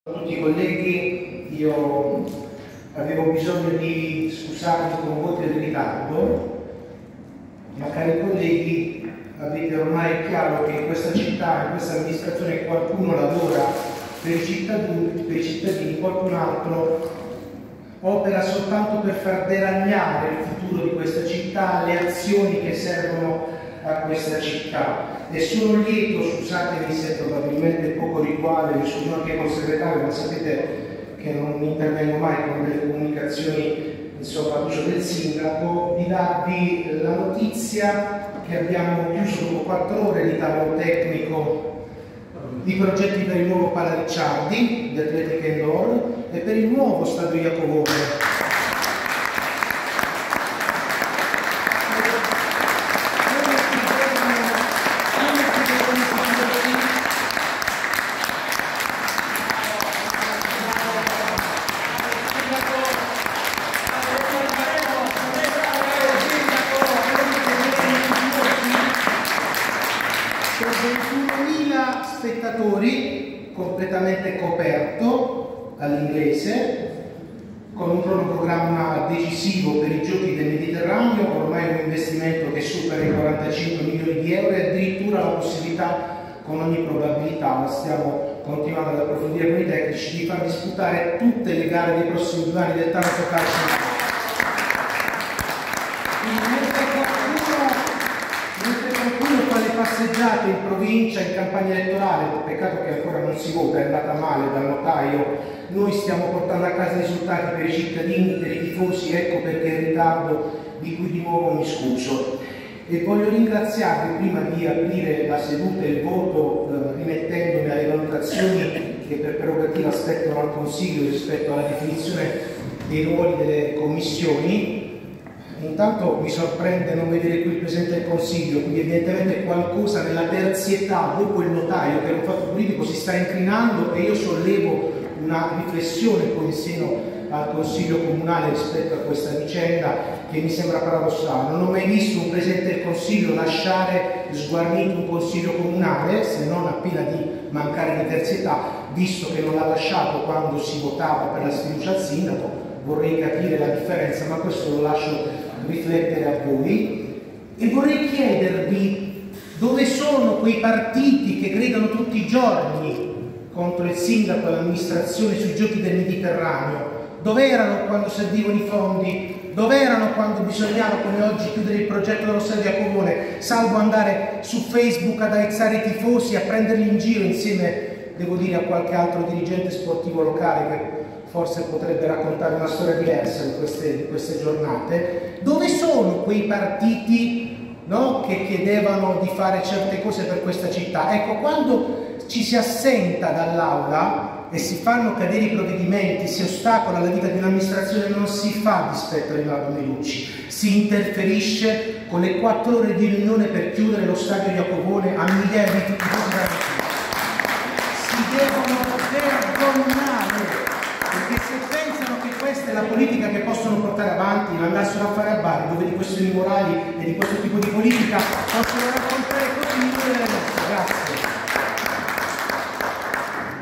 Tutti i colleghi, io avevo bisogno di scusarmi con un po' di ritardo, ma cari colleghi, avete ormai chiaro che in questa città, in questa amministrazione qualcuno lavora per i cittadini, qualcun altro opera soltanto per far deragliare il futuro di questa città, le azioni che servono a questa città. E sono lieto, scusatemi se probabilmente poco rituale, mi scuso anche col segretario, ma sapete che non intervengo mai con delle comunicazioni d'uso del sindaco, di darvi la notizia che abbiamo chiuso dopo 4 ore di tavolo tecnico di progetti per il nuovo Pala Ricciardi, di Atletica Indoor, e per il nuovo stadio Iacovone. Spettatori, completamente coperto all'inglese, con un cronoprogramma decisivo per i giochi del Mediterraneo, ormai un investimento che supera i 45 milioni di euro e addirittura la possibilità, con ogni probabilità, ma stiamo continuando ad approfondire con i tecnici, di far disputare tutte le gare dei prossimi 2 anni del Taranto Calcio. Passeggiate in provincia, in campagna elettorale, peccato che ancora non si vota, è andata male dal notaio, noi stiamo portando a casa i risultati per i cittadini, per i tifosi, ecco perché è in ritardo, di cui di nuovo mi scuso. E voglio ringraziarvi prima di aprire la seduta e il voto, rimettendomi alle valutazioni che per prerogativa aspettano al Consiglio rispetto alla definizione dei ruoli delle commissioni. Intanto mi sorprende non vedere qui il Presidente del Consiglio, quindi evidentemente qualcosa nella terzietà dopo il notaio, che è un fatto politico, si sta incrinando, e io sollevo una riflessione poi in seno al Consiglio Comunale rispetto a questa vicenda che mi sembra paradossale. Non ho mai visto un Presidente del Consiglio lasciare sguarnito un Consiglio Comunale, se non appena di mancare di terzietà, visto che non l'ha lasciato quando si votava per la sfiducia al sindaco. Vorrei capire la differenza, ma questo lo lascio riflettere a voi. E vorrei chiedervi dove sono quei partiti che gridano tutti i giorni contro il sindaco e l'amministrazione sui giochi del Mediterraneo. Dove erano quando servivano i fondi? Dove erano quando bisognava, come oggi, chiudere il progetto dello stadio Iacovone, salvo andare su Facebook ad aizzare i tifosi, a prenderli in giro insieme, devo dire, a qualche altro dirigente sportivo locale che forse potrebbe raccontare una storia diversa di queste giornate? Dove sono quei partiti, no, che chiedevano di fare certe cose per questa città? Ecco, quando ci si assenta dall'aula e si fanno cadere i provvedimenti, si ostacola la vita di un'amministrazione, non si fa dispetto a Rinaldo Melucci, si interferisce con le 4 ore di riunione per chiudere lo stadio Iacovone a migliaia di tifosi da vicino. Si devono vergognare, perché se pensano che questa è la politica che possono portare avanti, andassero a fare a Bari, dove di questioni morali e di questo tipo di politica possono raccontare così migliore delle nostre. Grazie.